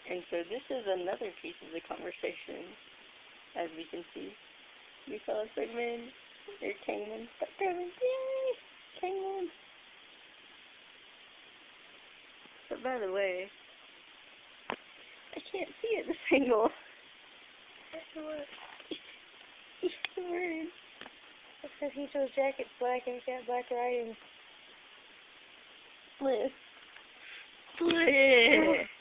And so this is another piece of the conversation. As we can see, we saw a Figman. There's Kingman. Stop coming. Yay! Kingman. But by the way, I can't see at this angle. What? He's wearing. That's because he chose jacket's black and he's got black writing. Split. Split.